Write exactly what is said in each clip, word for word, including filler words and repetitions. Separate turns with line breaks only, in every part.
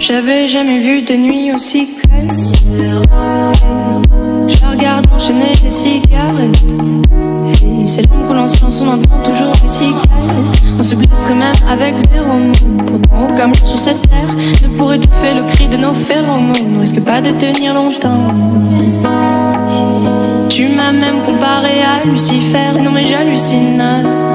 J'avais jamais vu de nuit aussi calme. Je la regarde enchaîner les cigarettes. Et c'est long que l'on se lance, on entend toujours les cigales. On se blesserait même avec zéro mot. Pourtant aucun mur sur cette terre ne pourrait étouffer le cri de nos phéromones. On risque pas de tenir longtemps. Tu m'as même comparé à Lucifer. Non mais j'hallucine.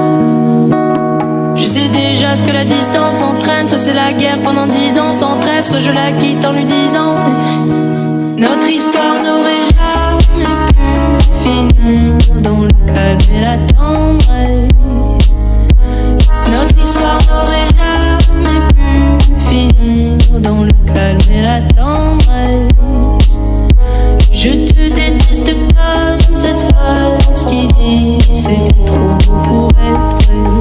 Je sais déjà ce que la distance entraîne. Soit c'est la guerre pendant dix ans sans trêve, soit je la quitte en lui disant notre histoire n'aurait jamais pu finir dans le calme et la tendresse. Notre histoire n'aurait jamais pu finir dans le calme et la tendresse. Je te déteste comme cette phrase qui dit c'est trop beau pour être vrai.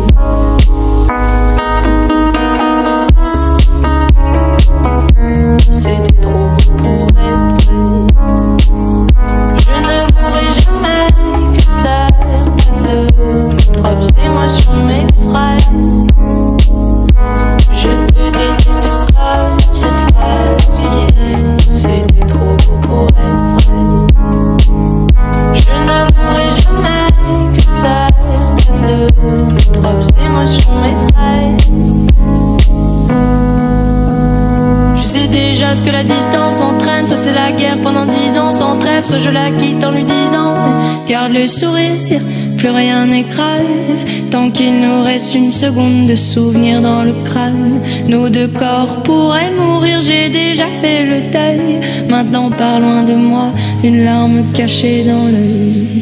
C'était trop beau pour être vrai. Je ne mourrai jamais que certaines de mes propres émotions m'effraient. Je te déteste comme cette phrase qui dit c'était trop beau pour être vrai. Je ne mourrai jamais que certaines de mes propres émotions m'effraient. Je sais déjà ce que la distance entraîne. Soit c'est la guerre pendant dix ans sans trêve, soit je la quitte en lui disant garde le sourire, plus rien n'est grave. Tant qu'il nous reste une seconde de souvenir dans le crâne, nos deux corps pourraient mourir, j'ai déjà fait le deuil. Maintenant pas loin de moi, une larme cachée dans l'œil.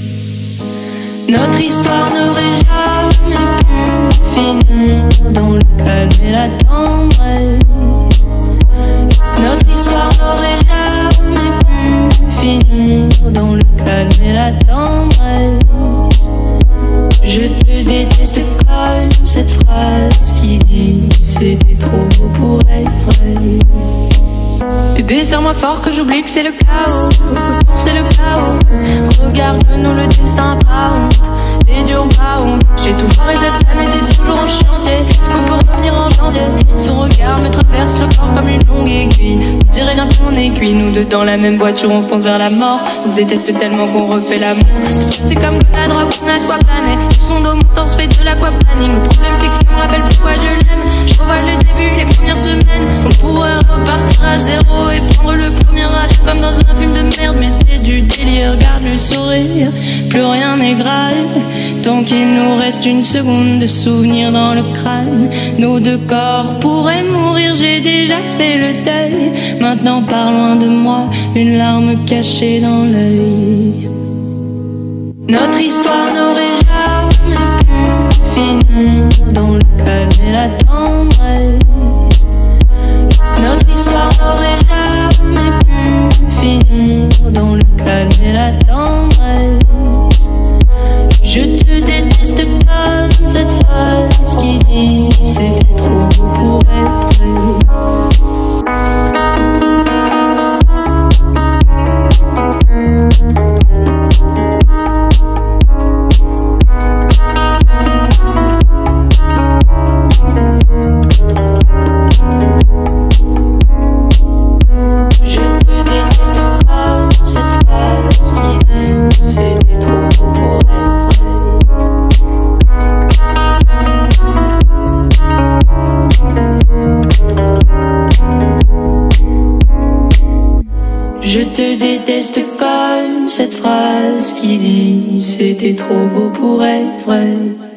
Notre histoire n'aurait jamais pu finir dans le calme et la tendresse. Notre histoire n'aurait jamais pu finir dans le calme et la tendresse. Je te déteste comme cette phrase qui dit c'était trop beau pour être vrai. Bébé, serre-moi fort que j'oublie que c'est le chaos. C'est le chaos. Regarde-nous, le destin pas honte. Et dur pas honte. J'ai tout foiré cette année, c'est toujours en chantier. Est-ce qu'on peut revenir en janvier? Son regard me traverse le corps comme une longue aiguille. On dirait bien qu'on est cuit. Nous deux dans la même voiture, on fonce vers la mort. On se déteste tellement qu'on refait l'amour. Parce que c'est comme la drogue, on a quoi planer. Sur son dos, mon torse fait de l'aquaplaning. Le problème c'est que ça me rappelle pourquoi je l'aime. Je revois le début, les premières semaines. On pourrait repartir à zéro et prendre le premier âge comme dans un film de merde. Mais c'est du délire, garde le sourire, plus rien n'est grave. Tant qu'il nous reste une seconde de souvenir dans le crâne, nos deux corps pourraient mourir, j'ai déjà fait le deuil. Maintenant par loin de moi, une larme cachée dans l'œil. Notre histoire n'aurait jamais pu finir dans le calme et la tendresse. Notre histoire n'aurait jamais pu finir dans le calme et la tendresse. Je te déteste comme cette phrase qui dit c'était trop beau pour être vrai. Je te déteste comme cette phrase qui dit c'était trop beau pour être vrai.